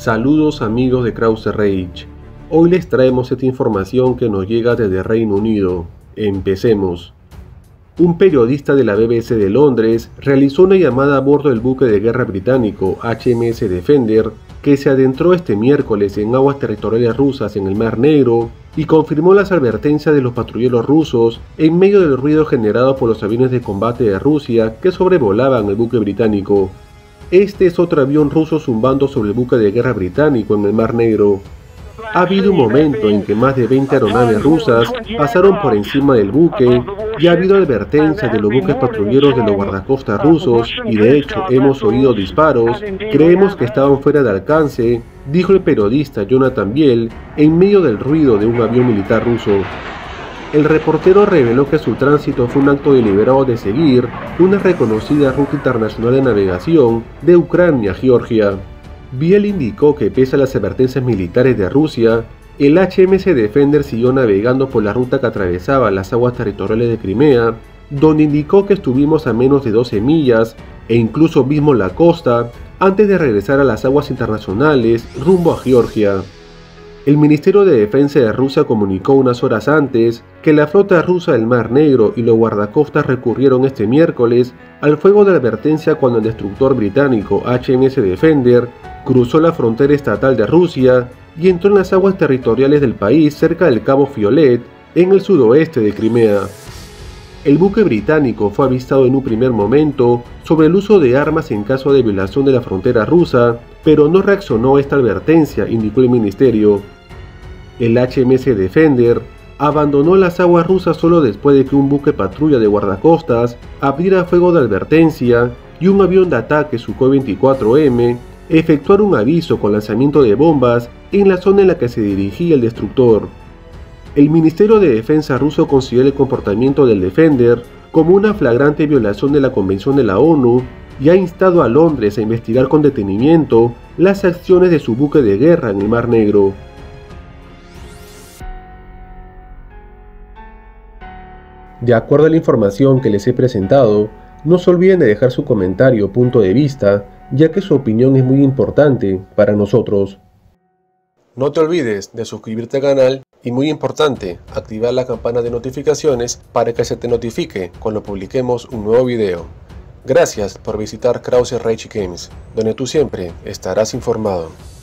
Saludos amigos de Krause Rage. Hoy les traemos esta información que nos llega desde Reino Unido. Empecemos. Un periodista de la BBC de Londres realizó una llamada a bordo del buque de guerra británico HMS Defender que se adentró este miércoles en aguas territoriales rusas en el Mar Negro y confirmó las advertencias de los patrulleros rusos en medio del ruido generado por los aviones de combate de Rusia que sobrevolaban el buque británico. Este es otro avión ruso zumbando sobre el buque de guerra británico en el Mar Negro. Ha habido un momento en que más de 20 aeronaves rusas pasaron por encima del buque y ha habido advertencias de los buques patrulleros de los guardacostas rusos y de hecho hemos oído disparos, creemos que estaban fuera de alcance, dijo el periodista Jonathan Biel en medio del ruido de un avión militar ruso. El reportero reveló que su tránsito fue un acto deliberado de seguir una reconocida ruta internacional de navegación de Ucrania a Georgia. Biel indicó que pese a las advertencias militares de Rusia, el HMS Defender siguió navegando por la ruta que atravesaba las aguas territoriales de Crimea, donde indicó que estuvimos a menos de 12 millas e incluso mismo la costa antes de regresar a las aguas internacionales rumbo a Georgia. El Ministerio de Defensa de Rusia comunicó unas horas antes que la flota rusa del Mar Negro y los guardacostas recurrieron este miércoles al fuego de advertencia cuando el destructor británico HMS Defender cruzó la frontera estatal de Rusia y entró en las aguas territoriales del país cerca del Cabo Fiolet, en el sudoeste de Crimea. El buque británico fue avistado en un primer momento sobre el uso de armas en caso de violación de la frontera rusa, pero no reaccionó a esta advertencia, indicó el ministerio. El HMS Defender abandonó las aguas rusas solo después de que un buque patrulla de guardacostas abriera fuego de advertencia y un avión de ataque Sukhoi 24M efectuara un aviso con lanzamiento de bombas en la zona en la que se dirigía el destructor. El Ministerio de Defensa ruso considera el comportamiento del Defender como una flagrante violación de la Convención de la ONU y ha instado a Londres a investigar con detenimiento las acciones de su buque de guerra en el Mar Negro. De acuerdo a la información que les he presentado, no se olviden de dejar su comentario o punto de vista, ya que su opinión es muy importante para nosotros. No te olvides de suscribirte al canal y, muy importante, activar la campana de notificaciones para que se te notifique cuando publiquemos un nuevo video. Gracias por visitar Krause Rage Games, donde tú siempre estarás informado.